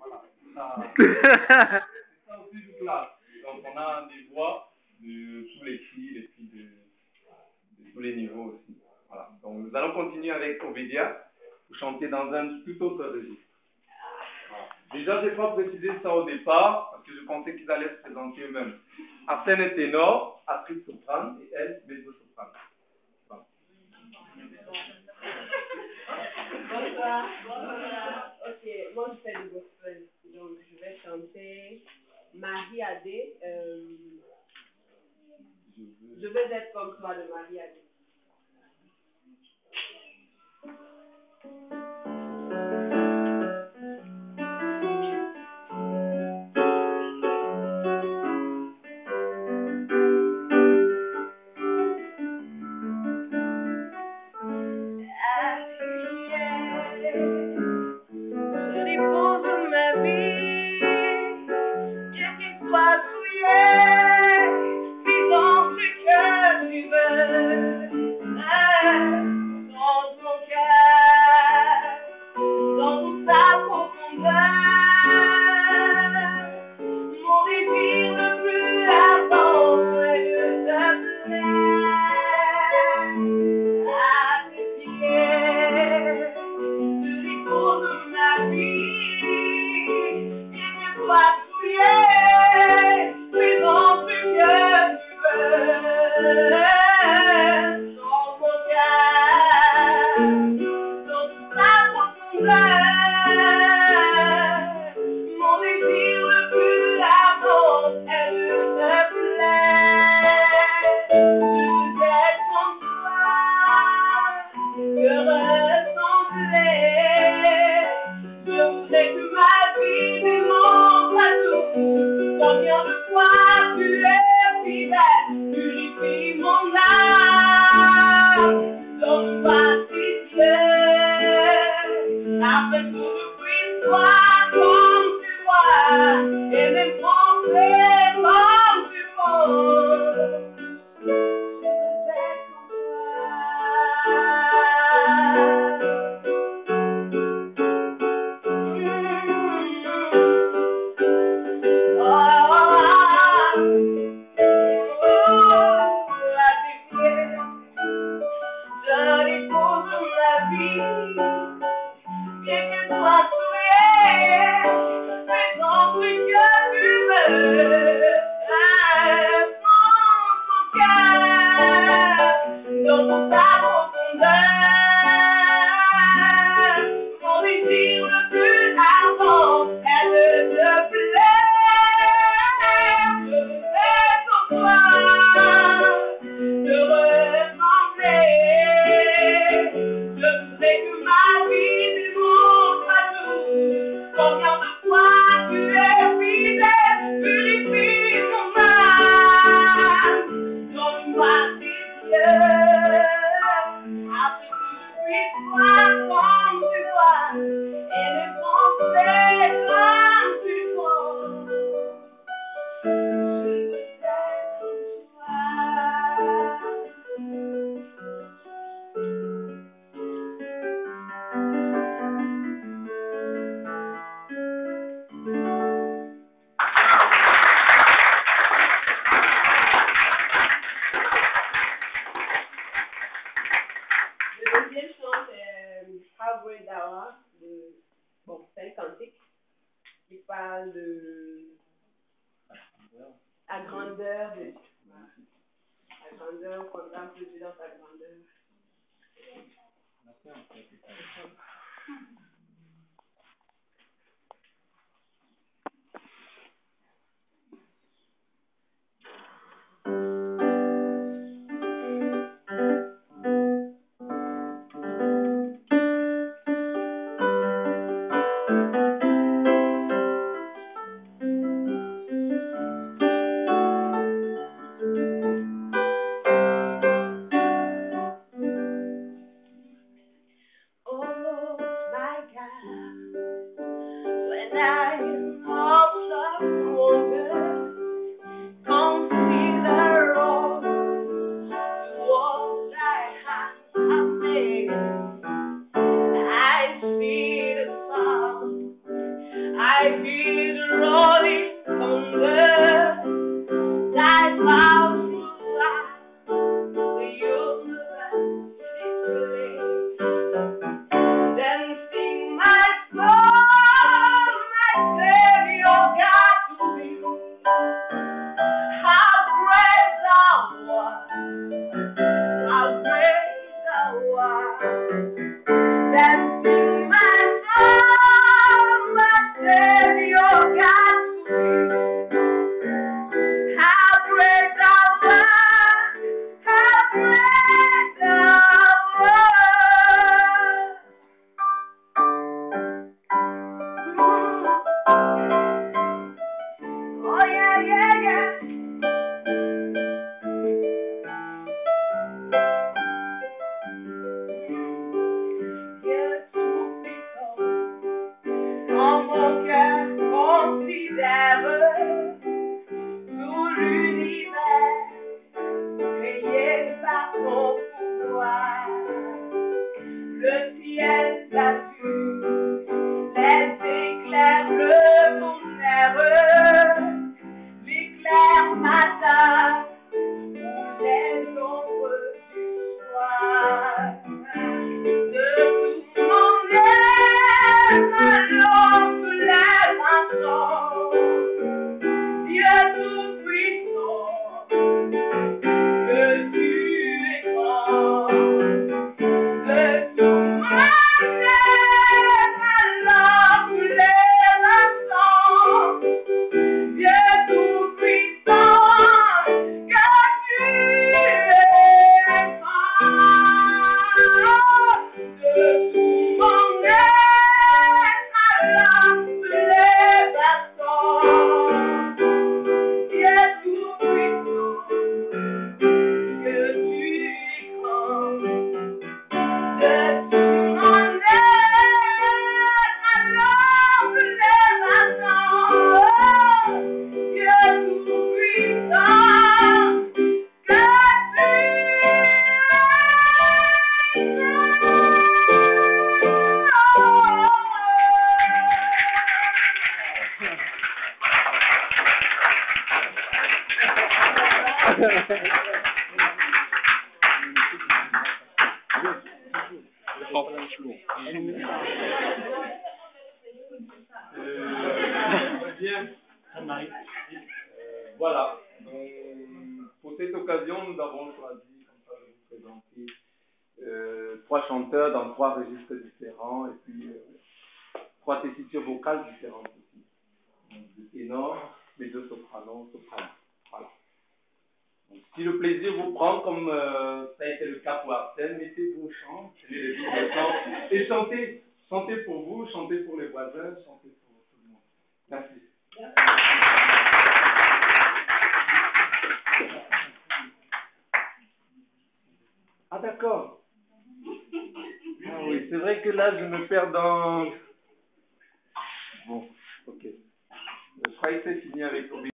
Voilà. Ça aussi du classe. Donc on a des voix de tous les cris et puis de tous les niveaux aussi. Voilà. Donc nous allons continuer avec Ovidia pour chanter dans un tout autre registre. Voilà. Déjà, je n'ai pas précisé ça au départ parce que je pensais qu'ils allaient se présenter eux-mêmes. Arsène est ténor, Astrid soprane et elle, mezzo-soprane. Voilà. Bonsoir. Bonsoir. Ok, moi je fais du gospel. Donc je vais chanter Marie Adé. Je veux être comme toi de Marie Adé. life is rolling thunder, like clouds fly, the universe is dancing my soul, my Savior God to you. How great thou art, how great thou art. Dancing my soul, my Savior God to you. How great thou art, how great thou art. Oh yeah, yeah, yeah. Dieu tout-puissant, en mon cœur considère tout l'univers créé par ton pouvoir. Le ciel, la lune, les éclairs, le tonnerre, l'éclair matin ou les ombres du soir. De tout mon être, alors soulève un son. Dieu tout-puissant, que tu es grand. De tout mon être, alors soulève un son. Dieu tout-puissant, que tu es grand. De tout mon être, alors soulève un son. Dieu tout-puissant, que tu es grand. De tout mon être, alors soulève un son. Dieu tout-puissant, que tu es Bien. Voilà. Donc, pour cette occasion, nous avons choisi comme ça de vous présenter 3 chanteurs dans 3 registres différents et puis 3 tessitures vocales différentes aussi. Donc, le ténor, les 2 sopranos, sopranos. Voilà. Donc, si le plaisir vous prend, comme ça a été le cas pour Arsène, mettez-vous au chant, prenez les rythmes de chant et chantez. Chantez pour vous, chantez pour les voisins, chantez pour tout le monde. Merci. Ah d'accord. Ah oui, c'est vrai que là je me perds dans... Bon, ok. Je croyais que c'est fini avec